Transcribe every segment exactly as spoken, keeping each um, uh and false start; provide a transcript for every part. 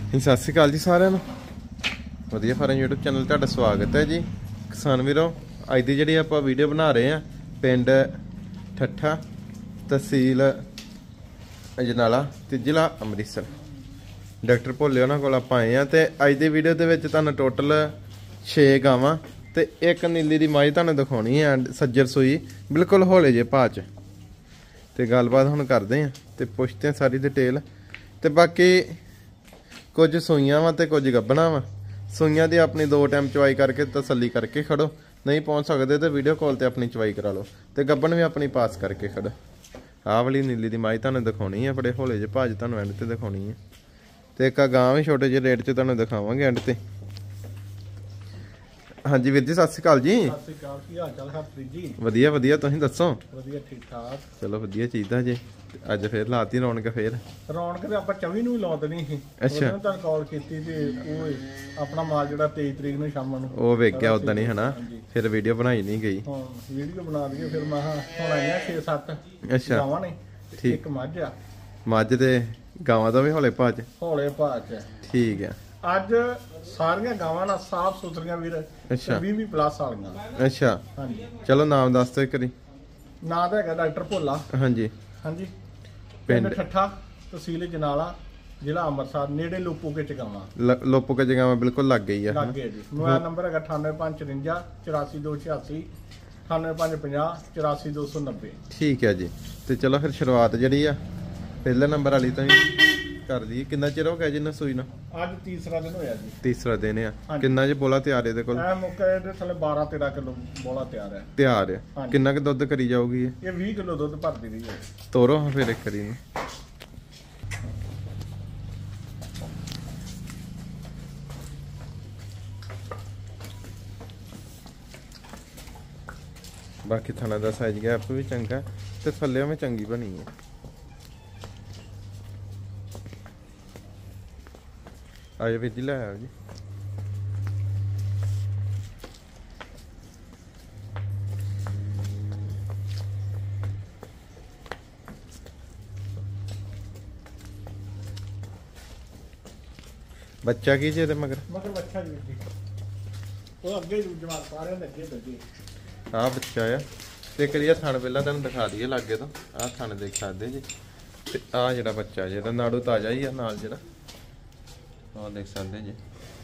सत श्री अकाल जी सारिਆਂ ਨੂੰ ਵਧੀਆ ਫਾਰਮ YouTube ਚੈਨਲ ਤੁਹਾਡਾ ਸਵਾਗਤ ਹੈ ਜੀ। ਕਿਸਾਨ ਵੀਰੋ, ਅੱਜ ਦੀ ਜਿਹੜੀ ਆਪਾਂ ਵੀਡੀਓ ਬਣਾ ਰਹੇ ਆ ਪਿੰਡ ਠੱਠਾ, ਤਹਿਸੀਲ ਅਜਨਾਲਾ ਤੇ ਜ਼ਿਲ੍ਹਾ ਅੰਮ੍ਰਿਤਸਰ। ਡਾਕਟਰ ਭੋਲੇ ਉਹਨਾਂ ਕੋਲ ਆਪਾਂ ਆਏ ਆ ਤੇ ਅੱਜ ਦੀ ਵੀਡੀਓ ਦੇ ਵਿੱਚ ਤੁਹਾਨੂੰ ਟੋਟਲ ਛੇ ਗਾਵਾਂ ਤੇ ਇੱਕ ਨੀਲੀ ਦੀ ਮਾਈ ਤੁਹਾਨੂੰ ਦਿਖਾਉਣੀ ਹੈ ਸੱਜਰ ਸੂਈ ਬਿਲਕੁਲ ਹੌਲੇ ਜੇ ਭਾਅ ਚ। ਤੇ ਗੱਲਬਾਤ ਹੁਣ ਕਰਦੇ ਆ ਤੇ ਪੁੱਛਦੇ ਆ ਸਾਰੀ ਡਿਟੇਲ। ਤੇ ਬਾਕੀ कुछ सूइयां वा ते कुछ गब्बना वा। सूइयां दी अपनी दो टाइम चवाई करके तसल्ली करके खड़ो, नहीं पहुंच सकते तो वीडियो कॉल ते अपनी चवाई करा लो ते गब्बन भी अपनी पास करके खड़ो। आह वाली नीली दी माई तुहानूं दिखाउणी है, बड़े हौले जे भाज तुहानूं एंड ते दिखाउणी है। ते एक गां भी छोटे जे रेट च तुहानूं दिखावांगे एंड ते। हाँ जी वीर जी, सत श्री अकाल जी। सत श्री अकाल, की हाल चाल हरप्रीत जी? वधिया वधिया, तुसीं दस्सो? वधिया ठीक ठाक। चलो वधिया चाहीदा जी। ਅੱਜ ਫੇਰ ਲਾਤੀ ਰੌਣਕ ਫੇਰ ਰੌਣਕ ਤੇ ਆਪਾਂ ਚੌਵੀ ਨੂੰ ਵੀ ਲਾ ਦੇਣੀ ਸੀ। ਅੱਛਾ, ਉਹਨਾਂ ਤੁਹਾਨੂੰ ਕਾਲ ਕੀਤੀ ਤੇ ਉਹ ਆਪਣਾ ਮਾਲ ਜਿਹੜਾ ਤੇਈ ਤਰੀਕ ਨੂੰ ਸ਼ਾਮ ਨੂੰ ਉਹ ਵੇਖ ਗਿਆ ਉਦਾਂ ਨਹੀਂ ਹਨਾ, ਫਿਰ ਵੀਡੀਓ ਬਣਾਈ ਨਹੀਂ ਗਈ। ਹਾਂ ਵੀਡੀਓ ਬਣਾ ਦਈਏ ਫਿਰ। ਮੈਂ ਹੁਣ ਆਈਆਂ ਛੇ ਸੱਤ ਅੱਛਾ ਗਾਵਾਂ ਨੇ, ਠੀਕ। ਇੱਕ ਮੱਝ ਆ। ਮੱਝ ਤੇ ਗਾਵਾਂ ਦਾ ਵੀ ਹੌਲੇ ਭਾਅ ਚ? ਹੌਲੇ ਭਾਅ ਚ, ਠੀਕ ਹੈ। ਅੱਜ ਸਾਰੀਆਂ ਗਾਵਾਂ ਨਾਲ ਸਾਫ ਸੁਥਰੀਆਂ ਵੀਰ। ਅੱਛਾ, ਵੀਹ ਵੀਹ ਪਲੱਸ ਵਾਲੀਆਂ। ਅੱਛਾ ਹਾਂਜੀ, ਚਲੋ ਨਾਮ ਦੱਸ ਦਿਓ ਕਰੀ। ਨਾਂ ਤਾਂ ਹੈਗਾ ਡਾਕਟਰ ਭੋਲਾ। ਹਾਂਜੀ ਹਾਂਜੀ, ਪਿੰਡ ਠੱਠਾ, ਤਹਿਸੀਲ ਅਜਨਾਲਾ, ਜ਼ਿਲ੍ਹਾ ਅੰਮ੍ਰਿਤਸਰ, ਨੇੜੇ ਲੋਪੋ ਕੇ ਚਗਾਵਾਂ। ਲੋਪੋ ਕੇ ਚਗਾਵਾਂ ਬਿਲਕੁਲ ਲੱਗ ਗਈ ਆ। ਲੱਗ ਗਿਆ ਜੀ। ਮੋਬਾਈਲ ਨੰਬਰ ਹੈਗਾ ਅਠਾਨਵੇਂ ਪੰਜ ਚੁਰੰਜਾ ਚੁਰਾਸੀ ਦੋ ਛਿਆਸੀ, ਅਠਾਨਵੇਂ ਪੰਜ ਪੰਜਾਹ ਚੁਰਾਸੀ ਦੋ ਸੌ ਨੱਬੇ। ਠੀਕ ਹੈ ਜੀ। ਤੇ ਚਲੋ ਫਿਰ ਸ਼ੁਰੂਆਤ ਜਿਹੜੀ ਆ ਪਹਿਲੇ ਨੰਬਰ ਵਾਲੀ ਤੋਂ ਹੀ ਕਰ ਦਈਏ। ਕਿੰਨਾ ਚਿਰ ਹੋ ਗਿਆ ਜੀ ਨਾ ਸੂਈ ਨਾ? ਅੱਜ ਤੀਸਰਾ ਦਿਨ ਹੋਇਆ ਜੀ। ਤੀਸਰਾ ਦਿਨ ਆ। ਕਿੰਨਾ ਜੇ ਬੋਲਾ ਤਿਆਰ ਇਹਦੇ ਕੋਲ? ਇਹ ਮੁੱਕੇ ਦੇ ਥੱਲੇ ਬਾਰਾਂ ਤੇਰਾਂ ਕਿਲੋ ਬੋਲਾ ਤਿਆਰ ਹੈ। ਤਿਆਰ ਹੈ। ਕਿੰਨਾ ਕੁ ਦੁੱਧ ਕਰੀ ਜਾਊਗੀ ਇਹ? ਇਹ ਵੀਹ ਕਿਲੋ ਦੁੱਧ ਭਰਦੀ ਰਹੀ ਹੈ। ਤੋਰੋ ਹਾਂ ਫਿਰ ਇੱਕ ਕਰੀ ਨੂੰ। ਬਾਕੀ ਥਾਣਾ ਦਾ ਸਾਈਜ਼ ਗੈਪ ਵੀ ਚੰਗਾ ਤੇ ਥੱਲੇ ਵੀ ਚੰਗੀ ਬਣੀ ਹੈ। ਆਜੋ ਵੀਰ ਜੀ, ਲੈ ਆਓ ਜੀ। ਬੱਚਾ ਕੀ ਜੇ ਇਹਦੇ ਮਗਰ? ਮਗਰ ਬੱਚਾ ਜੀ। ਉਹ ਅੱਗੇ ਜਵਾਨ ਸਾਰਿਆਂ ਦੇ ਅੱਗੇ ਬੱਜੇ। ਆਹ ਬੱਚਾ ਆ ਤੇ ਕਰੀਆ ਥਣ ਪਹਿਲਾਂ ਤੁਹਾਨੂੰ ਦਿਖਾ ਦਈਏ ਲਾਗੇ ਤੋਂ। ਆਹ ਥਣ ਦੇਖ ਸਕਦੇ ਜੀ। ਤੇ ਆਹ ਜਿਹੜਾ ਬੱਚਾ ਜਿਹੜਾ ਨਾੜੂ ਤਾਜ਼ਾ ਹੀ ਆ ਨਾਲ ਜਿਹੜਾ, ਆਹ ਦੇਖ ਸਕਦੇ ਜੀ।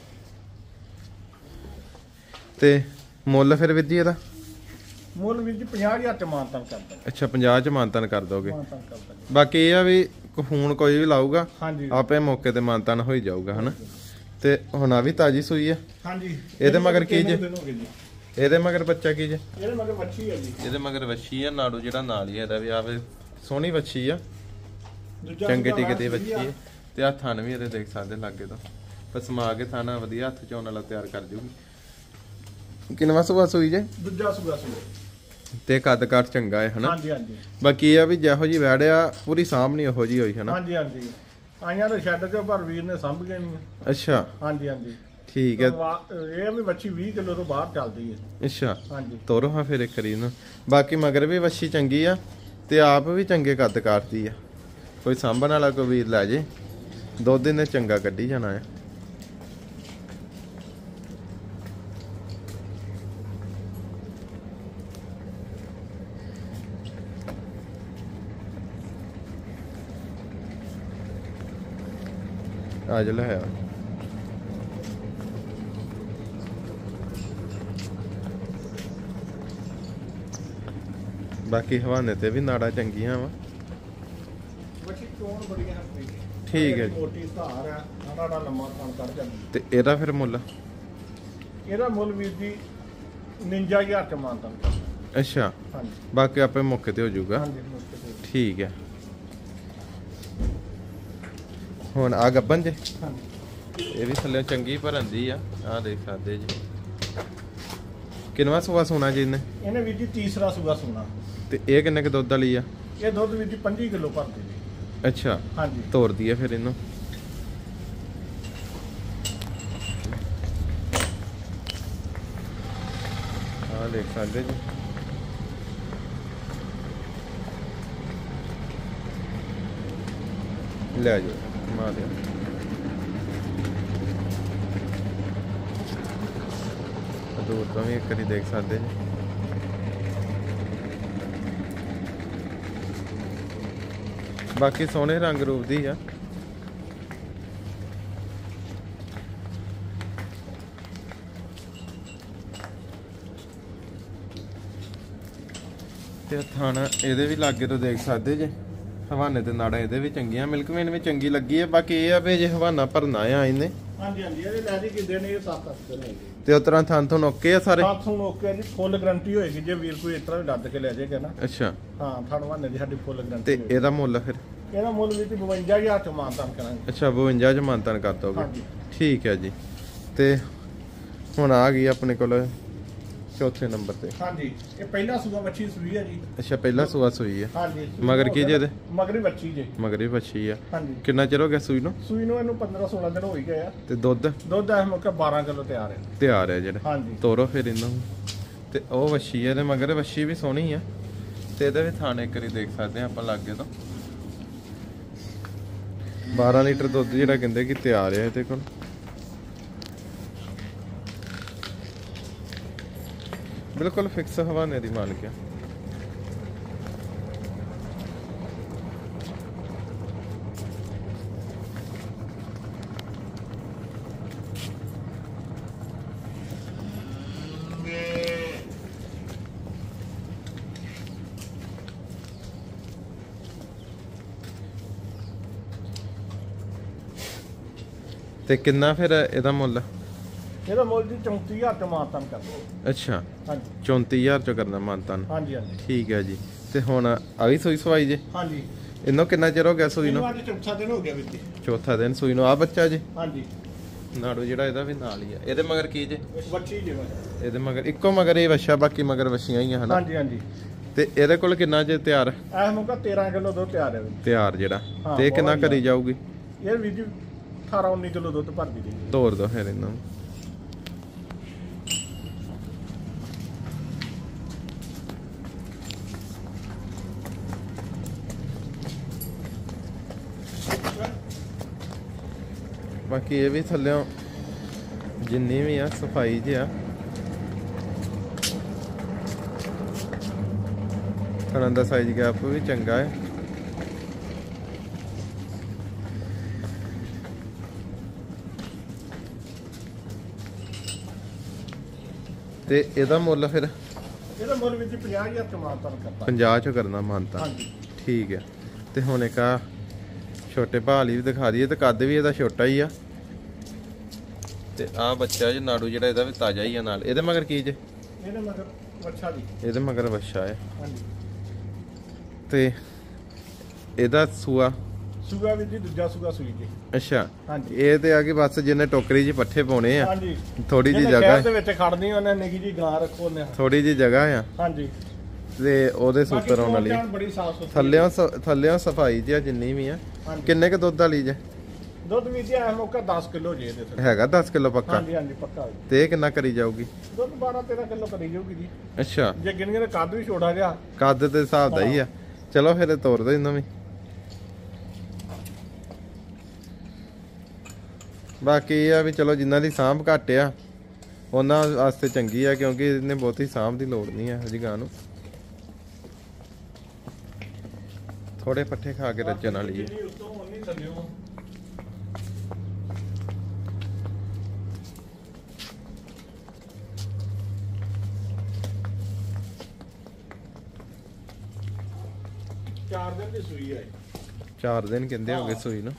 ਤੇ ਮੁੱਲ ਫਿਰ ਵੀਰ ਜੀ ਇਹਦਾ? ਮੁੱਲ ਵੀਰ ਜੀ ਪੰਜਾਹ ਹਜ਼ਾਰ ਚ ਮਾਨਤਾਨ ਕਰਦਾ। ਅੱਛਾ, ਪੰਜਾਹ ਚ ਮਾਨਤਾਨ ਕਰ ਦੋਗੇ? ਬਾਕੀ ਇਹ ਆ ਵੀ ਫੋਨ ਕੋਈ ਵੀ ਲਾਊਗਾ ਆਪੇ ਮੌਕੇ ਤੇ ਮਾਨਤਾਨ ਹੋਈ ਜਾਊਗਾ ਹਨਾ। ਤੇ ਹੁਣ ਆ ਵੀ ਤਾਜੀ ਸੂਈ ਆ। ਹਾਂਜੀ। ਇਹਦੇ ਮਗਰ ਕੀ ਜੇ? ਇਹਦੇ ਮਗਰ ਬੱਚਾ ਕੀ ਜੇ? ਇਹਦੇ ਮਗਰ ਵੱਛੀ ਆ ਜੀ। ਇਹਦੇ ਮਗਰ ਵੱਛੀ ਆ। ਨਾੜੂ ਜਿਹੜਾ ਨਾਲ ਹੀ ਇਹਦਾ ਵੀ ਆਵੇ ਸੋਹਣੀ ਵੱਛੀ ਆ, ਚੰਗੇ ਟਿਕੇ ਦੀ ਵੱਛੀ ਆ। ਤੇ ਆ ਥਣ ਵੀ ਇਹਦੇ ਦੇਖ ਸਕਦੇ ਲਾਗੇ ਤੋਂ ਪਸਮਾ ਕੇ ਥਾਣਾ ਵਧੀਆ ਹੱਥ ਚੋਣ ਵਾਲਾ ਤਿਆਰ ਕਰ ਜੂਗੀ। ਕਿੰਨਵਾ ਸੂਆ ਸੂਈ ਜੇ? ਦੂਜਾ ਸੂਆ ਸੂਆ। ਤੇ ਕੱਦ ਕਾਠ ਚੰਗਾ ਹੈ ਹਨਾ। ਹਾਂਜੀ ਹਾਂਜੀ। ਬਾਕੀ ਇਹ ਆ ਵੀ ਜਿਹੋ ਜੀ ਵੈੜਿਆ ਪੂਰੀ ਸਾਂਭਣੀ ਉਹੋ ਜੀ ਹੋਈ ਹਨਾ। ਹਾਂਜੀ ਹਾਂਜੀ। ਆਈਆਂ ਤਾਂ ਛੱਡ ਕੇ ਪਰ ਵੀਰ ਨੇ ਸਾਂਭ ਗਏ ਨਹੀਂ। ਅੱਛਾ। ਹਾਂਜੀ ਹਾਂਜੀ, ਠੀਕ ਹੈ। ਇਹ ਵੀ ਵੱਛੀ ਵੀਹ ਕਿਲੋ ਤੋਂ ਬਾਹਰ ਚੱਲਦੀ ਹੈ। ਅੱਛਾ। ਹਾਂਜੀ। ਤੋਰੋ ਹਾਂ ਫਿਰ ਇੱਕ ਵਾਰੀ ਨੂੰ। ਬਾਕੀ ਮਗਰ ਵੀ ਵੱਛੀ ਚੰਗੀ ਆ ਤੇ ਆਪ ਵੀ ਚੰਗੇ ਕੱਦ ਕਾਠ ਦੀ ਆ। ਕੋਈ ਸਾਂਭਣ ਵਾਲਾ ਕੋਈ ਵੀਰ ਲੈ ਜੇ, ਦੁੱਧ ਇਹਨੇ ਚੰਗਾ ਕੱਢੀ ਜਾਣਾ ਹੈ। आज ले आया। बाकी हवाने ते भी नाड़ा चंगियां वा। ठीक है ते एदा फिर मुल? एदा मुल वीर जी उनंजा हज़ार च मानतान करदा। अच्छा। बाकी आपे मौके ते हो जाऊगा। ठीक है। ਹੁਣ ਆ ਗੱਬਨ ਜੇ? ਇਹ ਵੀ ਥੱਲੇ ਚੰਗੀ ਭਰਨ ਦੀ ਆ। ਆਹ ਦੇਖ ਸਕਦੇ ਜੀ। ਕਿੰਨਵਾ ਸੂਆ ਸੋਨਾ ਜੀ ਇਹਨੇ? ਇਹਨੇ ਵੀਰ ਜੀ ਤੀਸਰਾ ਸੂਆ ਸੋਨਾ। ਤੇ ਇਹ ਕਿੰਨੇ ਕ ਦੁੱਧ ਵਾਲੀ ਆ? ਇਹ ਦੁੱਧ ਵੀਰ ਜੀ ਪੰਜੀ ਕਿਲੋ ਭਰਦੀ ਜੀ। ਅੱਛਾ। ਹਾਂਜੀ। ਤੋਰਦੀ ਆ ਫਿਰ ਇਹਨੂੰ। ਆਹ ਦੇਖ ਸਕਦੇ ਜੀ। ਲੈ ਜਾਓ, ਘੁਮਾ ਦਿਓ। ਦੂਰ ਤੋਂ ਵੀ ਇੱਕ ਵਾਰੀ ਦੇਖ ਸਕਦੇ ਜੀ। ਬਾਕੀ ਸੋਹਣੇ ਰੰਗ ਰੂਪ ਦੀ ਆ। ਤੇ ਥਾਣਾ ਇਹਦੇ ਵੀ ਲਾਗੇ ਤੋਂ ਦੇਖ ਸਕਦੇ ਜੇ। ਹਵਾਨੇ ਤੇ ਨਾੜਾਂ ਇਹਦੇ ਵੀ ਚੰਗੀਆਂ, ਮਿਲਕਵੇਨ ਵੀ ਚੰਗੀ ਲੱਗੀ ਹੈ। ਬਾਕੀ ਇਹ ਆ ਵੀ ਜੇ ਹਵਾਨਾ ਭਰਨਾ ਆ ਇਹਨੇ। ਹਾਂਜੀ ਹਾਂਜੀ ਇਹਦੇ ਲੈ ਜੀ ਕਿੰਦੇ ਨੇ ਇਹ ਸੱਤ ਅੱਠ ਦਿਨ ਹੈਗੇ ਤੇ ਉਸ ਤਰ੍ਹਾਂ ਥਾਂ ਤੋਂ ਓਕੇ ਆ ਸਾਰੇ। ਥਾਂ ਤੋਂ ਓਕੇ ਜੀ, ਫੁੱਲ ਗਾਰੰਟੀ ਹੋਏਗੀ ਜੇ ਵੀਰ ਕੋਈ ਇਸ ਤਰ੍ਹਾਂ ਵੀ ਲੱਦ ਕੇ ਲੈ ਜਾਏਗਾ ਨਾ। ਅੱਛਾ ਹਾਂ ਥਣ ਹਵਾਨੇ ਦੀ ਸਾਡੀ ਫੁੱਲ ਤੇ ਗਾਰੰਟੀ। ਇਹਦਾ ਮੁੱਲ ਫਿਰ? ਇਹਦਾ ਮੁੱਲ ਵੀ ਬਵੰਜਾ ਹਜ਼ਾਰ ਚ ਮਾਨਤਾਨ ਕਰਾਂਗੇ। ਅੱਛਾ ਬਵੰਜਾ ਚ ਮਾਨਤਾਨ ਕਰ ਦੋਗੇ? ਹਾਂਜੀ ਠੀਕ ਹੈ ਜੀ। ਤੇ ਹੁਣ ਆ ਗਈ ਆਪਣੇ ਕੋਲ ਚੌਥੇ ਨੰਬਰ ਤੇ। ਹਾਂਜੀ ਇਹ ਪਹਿਲਾ ਸੂਆ ਬੱਚੀ ਸੂਈ ਹੈ ਜੀ। ਅੱਛਾ ਪਹਿਲਾ ਸੂਆ ਸੂਈ ਹੈ। ਹਾਂਜੀ ਮਗਰ ਕੀ ਜੇ ਇਹਦੇ? ਮਗਰੀ ਬੱਚੀ ਜੇ। ਮਗਰੀ ਬੱਚੀ ਆ। ਹਾਂਜੀ ਕਿੰਨਾ ਚਿਰ ਹੋ ਗਿਆ ਸੂਈ ਨੂੰ? ਸੂਈ ਨੂੰ ਇਹਨੂੰ ਪੰਦਰਾਂ ਸੋਲਾਂ ਦਿਨ ਹੋ ਹੀ ਗਏ ਆ। ਤੇ ਦੁੱਧ? ਦੁੱਧ ਇਸ ਮੌਕੇ ਬਾਰਾਂ ਕਿਲੋ ਤਿਆਰ ਹੈ। ਤਿਆਰ ਹੈ ਜਿਹੜੇ। ਹਾਂਜੀ ਤੋਰੋ ਫਿਰ ਇਹਨਾਂ ਨੂੰ। ਤੇ ਉਹ ਵੱਛੀ ਹੈ ਤੇ ਮਗਰ ਵੱਛੀ ਵੀ ਸੋਹਣੀ ਆ। ਤੇ ਇਹਦੇ ਵੀ ਥਾਣੇ ਕਰੀ ਦੇਖ ਸਕਦੇ ਆ ਆਪਾਂ ਲਾਗੇ ਤੋਂ। ਬਾਰਾਂ ਲੀਟਰ ਦੁੱਧ ਜਿਹੜਾ ਕਹਿੰਦੇ ਕਿ ਤਿਆਰ ਹੈ ਇਹਦੇ ਕੋਲ। ਬਿਲਕੁਲ ਫਿਕਸ ਹਵਾਨੇ ਦੀ ਮਾਲਕ ਆ। ਤੇ ਕਿੰਨਾ ਫਿਰ ਇਹਦਾ ਮੁੱਲ? ਇਹਦਾ ਮੁੱਲ ਜੀ ਚੌਂਤੀ ਹਜ਼ਾਰ ਚ ਮਾਨਤਾਨ ਕਰ ਦੋ। ਅੱਛਾ ਹਾਂਜੀ ਚੌਂਤੀ ਹਜ਼ਾਰ ਚ ਕਰਨਾ ਮਾਨਤਾਨ। ਹਾਂਜੀ ਹਾਂਜੀ ਠੀਕ ਹੈ ਜੀ। ਤੇ ਹੁਣ ਆ ਵੀ ਸੂਈ ਸਵਾਈ ਜੇ? ਹਾਂਜੀ ਇਹਨੂੰ ਕਿੰਨਾ ਚਿਰ ਹੋ ਗਿਆ ਸੂਈ ਨੂੰ? ਅੱਜ ਚੌਥਾ ਦਿਨ ਹੋ ਗਿਆ ਵੀਰ ਜੀ। ਚੌਥਾ ਦਿਨ ਸੂਈ ਨੂੰ। ਆ ਬੱਚਾ ਜੀ? ਹਾਂਜੀ ਨਾੜੂ ਜਿਹੜਾ ਇਹਦਾ ਵੀ ਨਾਲ ਹੀ ਆ। ਇਹਦੇ ਮਗਰ ਕੀ ਜੇ? ਬੱਚੀ ਜੇ। ਇਹਦੇ ਮਗਰ ਇੱਕੋ ਮਗਰ ਇਹ ਵੱਛਾ, ਬਾਕੀ ਮਗਰ ਵੱਛੀਆਂ ਹੀ ਆ ਹਨਾ? ਹਾਂਜੀ ਹਾਂਜੀ ਤੇ ਇਹਦੇ ਕੋਲ ਕਿੰਨਾ ਜੇ ਤਿਆਰ? ਇਸ ਮੌਕਾ ਤੇਰਾਂ ਕਿਲੋ ਦੁੱਧ ਤਿਆਰ ਹੈ ਵੀਰ। ਤਿਆਰ ਜਿਹੜਾ। ਹਾਂ, ਤੇ ਇਹ ਕਿੰਨਾ ਬਹੁਤ ਕਰੀ ਜਾਊਗੀ? ਇਹ ਵੀਰ ਜੀ ਅਠਾਰਾਂ ਉੱਨੀ ਕਿਲੋ ਦੁੱਧ ਭਰਦੀ ਦੀ। ਤੋਰ ਦੋ ਫਿਰ ਇਹਨਾਂ ਨੂੰ। ਬਾਕੀ ਇਹ ਵੀ ਥੱਲਿਓਂ ਜਿੰਨੀ ਵੀ ਆ ਸਫਾਈ ਜੀ ਆ। ਥਣਾਂ ਦਾ ਸਾਈਜ਼ ਗੈਪ ਵੀ ਚੰਗਾ ਹੈ। ਤੇ ਇਹਦਾ ਮੁੱਲ ਫਿਰ? ਇਹਦਾ ਮੁੱਲ ਵਿੱਚ ਪੰਜਾਹ ਹਜ਼ਾਰ ਚ ਮਾਨਤਾਨ ਕਰਦਾ। ਪੰਜਾਹ ਚ ਕਰਨਾ ਮਾਨਤਾ? ਹਾਂਜੀ ਠੀਕ ਹੈ। ਤੇ ਹੁਣ ਇੱਕ ਆ ਛੋਟੇ ਭਾਲੀ ਵੀ ਦਿਖਾ ਦਈਏ। ਤੇ ਕੱਦ ਵੀ ਇਹਦਾ ਛੋਟਾ ਹੀ ਆ। ਤੇ ਆ ਬੱਚਾ ਜੀ ਨਾੜੂ ਜਿਹੜਾ ਇਹਦਾ ਵੀ ਤਾਜ਼ਾ ਹੀ ਆ ਨਾਲ। ਇਹਦੇ ਮਗਰ ਕੀ ਜੇ? ਇਹਦੇ ਮਗਰ ਵੱਛਾ ਜੀ। ਇਹਦੇ ਮਗਰ ਵੱਛਾ ਹੈ। ਹਾਂਜੀ ਤੇ ਇਹਦਾ ਸੂਆ? ਸੂਆ ਵੀ ਜੀ ਦੂਜਾ ਸੂਆ ਸੂਈ ਜੀ। ਅੱਛਾ ਹਾਂਜੀ ਇਹ ਤੇ ਆ ਕਿ ਬਸ ਜਿਹਨੇ ਟੋਕਰੀ 'ਚ ਪੱਠੇ ਪਾਉਣੇ ਆ। ਹਾਂਜੀ ਥੋੜੀ ਜੀ ਜਿਹਨੇ ਜਗ੍ਹਾ ਖੇਤ ਦੇ ਵਿੱਚ ਖੜਨੀ ਉਹਨੇ ਨਿੱਕੀ ਜੀ ਗਾਂ ਰੱਖੋ ਉਹਨੇ। ਥੋੜੀ ਜੀ ਜਗ੍ਹਾ ਆ। ਹਾਂਜੀ ਤੇ ਉਹਦੇ ਸੂਤਰ ਆਉਣ ਵਾਲੀ। ਬੜੀ ਸਾਫ ਸੁਥਰੀ। ਥੱਲਿਓਂ ਥੱਲਿਓਂ ਸਫਾਈ ਜੀ ਆ ਜਿੰਨੀ ਵੀ ਆ। ਹਾਂਜੀ। ਕਿੰਨੇ ਕ ਦੁੱਧ ਵਾਲੀ ਜੇ? ਦੁੱਧ ਵੀ ਜੀ ਇਸ ਮੌਕਾ ਦਸ ਕਿਲੋ ਜੇ ਇਹਦੇ ਥੱਲੇ। ਹੈਗਾ ਦਸ ਕਿਲੋ ਪੱਕਾ? ਹਾਂਜੀ ਹਾਂਜੀ ਪੱਕਾ ਜੀ। ਤੇ ਇਹ ਕਿੰਨਾ ਕਰੀ ਜਾਊਗੀ? ਦੁੱਧ ਬਾਰਾਂ ਤੇਰਾਂ ਕਿਲੋ ਕਰੀ ਜਾਊਗੀ ਜੀ। ਅੱਛਾ ਜੇ ਗਿਣੀਆਂ ਤਾਂ ਕੱਦ ਵੀ ਛੋਟਾ ਜਿਹਾ। ਕੱਦ ਦੇ ਹਿਸਾਬ ਦਾ ਹੀ ਆ। ਚਲੋ ਫਿਰ ਤੋਰ ਦੋ ਇਹਨਾਂ ਵੀ। ਬਾਕੀ ਇਹ ਆ ਵੀ ਚਲੋ ਜਿਨ੍ਹਾਂ ਦੀ ਸਾਂਭ ਘੱਟ ਆ ਉਹਨਾਂ ਵਾਸਤੇ ਚੰਗੀ ਆ, ਕਿਉਂਕਿ ਇਹਨੇ ਬਹੁਤੀ ਸਾਂਭ ਦੀ ਲੋੜ ਨਹੀਂ ਆ ਹਜੀ ਗਾਂ ਨੂੰ। ਥੋੜੇ ਪੱਠੇ ਖਾ ਕੇ ਰੱਜਣ ਵਾਲੀ ਹੈ। ਚਾਰ ਦਿਨ ਦੀ ਸੂਈ ਹੈ। ਚਾਰ ਦਿਨ ਕਹਿੰਦੇ ਹੋਗੇ ਸੂਈ ਨੂੰ।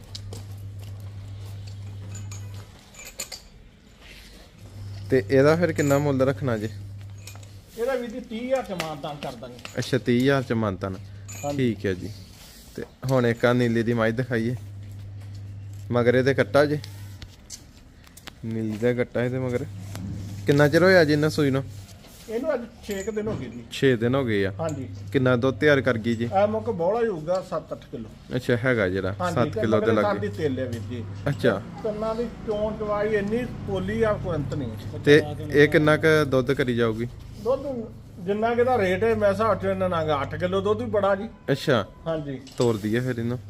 ਤੇ ਇਹਦਾ ਫਿਰ ਕਿੰਨਾ ਮੁੱਲ ਰੱਖਣਾ ਜੇ? ਇਹਦਾ ਵੀ ਜੀ ਤੀਹ ਹਜ਼ਾਰ ਚ ਮਾਨਤਾਨ ਕਰ ਦਾਂਗੇ। ਅੱਛਾ ਤੀਹ ਹਜ਼ਾਰ ਚ ਮਾਨਤਾਨ। ਠੀਕ ਹੈ ਜੀ। ਤੇ ਹੁਣ ਇੱਕ ਆ ਨੀਲੀ ਦੀ ਮੱਝ ਦਿਖਾਈਏ। ਮਗਰ ਇਹਦੇ ਕੱਟਾ ਜੇ? ਨੀਲੀ ਦਾ ਕੱਟਾ ਇਹਦੇ ਮਗਰ। ਕਿੰਨਾ ਚਿਰ ਹੋਇਆ ਜੀ ਇਹਨਾਂ ਸੂਈ ਨੂੰ? ਇਹਨੂੰ ਅੱਜ ਛੇ ਕੁ ਦਿਨ ਹੋ ਗਏ ਜੀ। ਛੇ ਦਿਨ ਹੋ ਗਏ ਆ। ਹਾਂਜੀ ਕਿੰਨਾ ਦੁੱਧ ਤਿਆਰ ਕਰ ਗਈ ਜੀ? ਆ ਮੁੱਕ ਬੋਲਾ ਹੀ ਹੋਊਗਾ ਸੱਤ ਅੱਠ ਕਿਲੋ। ਅੱਛਾ ਹੈਗਾ ਜਿਹੜਾ ਸੱਤ ਕਿਲੋ ਤੇ ਲੱਗੇ। ਸਾਡੀ ਤੇਲ ਹੈ ਵੀਰ ਜੀ। ਅੱਛਾ ਕੰਨਾਂ ਦੀ ਚੋਣ ਚਵਾਈ ਇੰਨੀ ਪੋਲੀ ਆ ਕੋਈ ਅੰਤ ਨਹੀਂ। ਤੇ ਇਹ ਕਿੰਨਾ ਕ ਦੁੱਧ ਕਰੀ ਜਾਊਗੀ? ਦੁੱਧ ਜਿੰਨਾ ਕਿ ਦਾ ਰੇਟ ਹੈ ਮੈਂ ਹਿਸਾਬ ਚ ਇਹਨਾਂ ਨਾਲ ਅੱਠ ਕਿਲੋ ਦੁੱਧ ਵੀ ਬੜਾ ਜੀ। ਅੱਛਾ ਹਾਂਜੀ ਤੋਰ ਦਈਏ ਫਿਰ ਇਹਨੂੰ।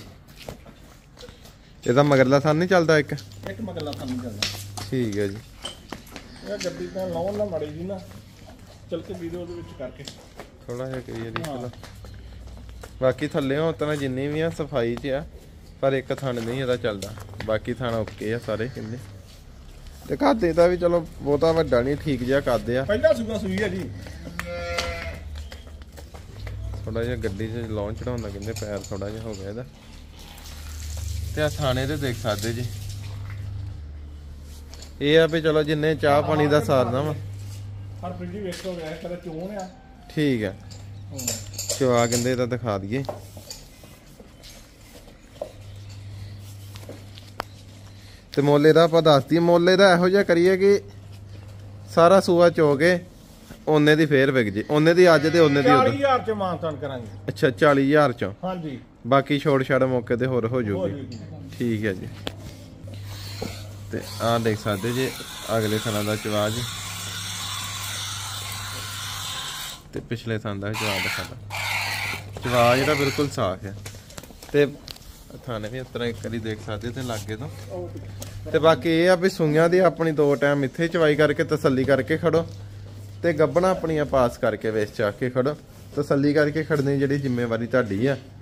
ਇਹਦਾ ਮਗਰਲਾ ਥਣ ਨਹੀਂ ਚੱਲਦਾ? ਇੱਕ ਇੱਕ ਮਗਰਲਾ ਥਣ ਚੱਲਦਾ। ਠੀਕ ਹੈ ਜੀ। ਇਹ ਗੱਡੀ ਤਾਂ ਲਾਉਣ ਨਾ ਮਾੜੀ ਜੀ ਨਾ ਚਲ ਕੇ ਵੀਡੀਓ ਦੇ ਵਿੱਚ ਕਰਕੇ ਥੋੜਾ ਜਿਹਾ ਕਰੀਏ ਜੀ ਚਲੋ। ਬਾਕੀ ਥੱਲੇੋਂ ਤਾਂ ਜਿੰਨੀ ਵੀ ਆ ਸਫਾਈ 'ਚ ਆ, ਪਰ ਇੱਕ ਥਣ ਨਹੀਂ ਇਹਦਾ ਚੱਲਦਾ, ਬਾਕੀ ਥਣ ਓਕੇ ਆ ਸਾਰੇ ਕਿੰਨੇ। ਤੇ ਕਾਦੇ ਦਾ ਵੀ ਚਲੋ ਬਹੁਤਾ ਵੱਡਾ ਨਹੀਂ, ਠੀਕ ਜਿਹਾ ਕਾਦੇ ਆ। ਪਹਿਲਾ ਸੂਆ ਸੂਈ ਹੈ ਜੀ। ਥੋੜਾ ਜਿਹਾ ਗੱਡੀ 'ਚ ਲਾਉਣ ਚੜਾਉਂਦਾ ਕਹਿੰਦੇ ਪੈਰ ਥੋੜਾ ਜਿਹਾ ਹੋ ਗਿਆ ਇਹਦਾ। ਤੇ ਆ ਥਾਣੇ ਤੇ ਦੇਖ ਸਕਦੇ ਜੀ, ਇਹ ਆ ਵੀ ਚਲੋ ਜਿੰਨੇ ਚਾਹ ਪਾਣੀ ਦਾ ਸਾਰਨਾ ਵਾ। ਹਰ ਪਿੰਡੀ ਵੇਖੋ ਗਿਆ ਕਦੇ ਚੋਣ ਆ। ਠੀਕ ਆ, ਚਵਾ ਕਹਿੰਦੇ ਇਹਦਾ ਦਿਖਾ ਦਈਏ। ਤੇ ਮੋਲੇ ਦਾ ਆਪਾਂ ਦੱਸ ਦਈਏ, ਮੋਲੇ ਦਾ ਇਹੋ ਜਿਹਾ ਕਰੀਏ ਕਿ ਸਾਰਾ ਸੂਆ ਚੋ ਕੇ ਉਹਨੇ ਦੀ ਫੇਰ ਵਿਕ ਜੇ, ਉਹਨੇ ਦੀ ਅੱਜ ਤੇ ਉਹਨੇ ਦੀ ਚਾਲੀ ਹਜ਼ਾਰ ਚ ਮਾਨਤਾਨ ਕਰਾਂਗੇ। ਅੱਛਾ ਚਾਲੀ ਹਜ਼ਾਰ ਚ? ਹਾਂਜੀ। ਬਾਕੀ ਛੋੜ ਛਾੜ ਮੌਕੇ ਤੇ ਹੋਰ ਹੋ ਜਾਊਗੀ। ਠੀਕ ਹੈ ਜੀ। ਤੇ ਆਹ ਦੇਖ ਸਕਦੇ ਜੇ ਅਗਲੇ ਥਾਂ ਦਾ ਚਵਾ ਜੀ, ਤੇ ਪਿਛਲੇ ਥਾਂ ਦਾ ਚਵਾ ਦਿਖਾਦਾ। ਚਵਾ ਜਿਹੜਾ ਬਿਲਕੁਲ ਸਾਫ਼ ਹੈ। ਤੇ ਥਾਣੇ ਵੀ ਇਸ ਤਰ੍ਹਾਂ ਇੱਕ ਵਾਰੀ ਦੇਖ ਸਕਦੇ ਤੇ ਲਾਗੇ ਤੋਂ। ਤੇ ਬਾਕੀ ਇਹ ਆ ਵੀ ਸੂਈਆਂ ਦੀ ਆਪਣੀ ਦੋ ਟਾਈਮ ਇੱਥੇ ਚਵਾਈ ਕਰਕੇ ਤਸੱਲੀ ਕਰਕੇ ਖੜੋ, ਤੇ ਗੱਬਣਾ ਆਪਣੀਆਂ ਪਾਸ ਕਰਕੇ ਵੇਚ ਚਾ ਕੇ ਖੜੋ। ਤਸੱਲੀ ਕਰਕੇ ਖੜਨੀ ਜਿਹੜੀ ਜ਼ਿੰਮੇਵਾਰੀ ਤੁਹਾਡੀ ਆ।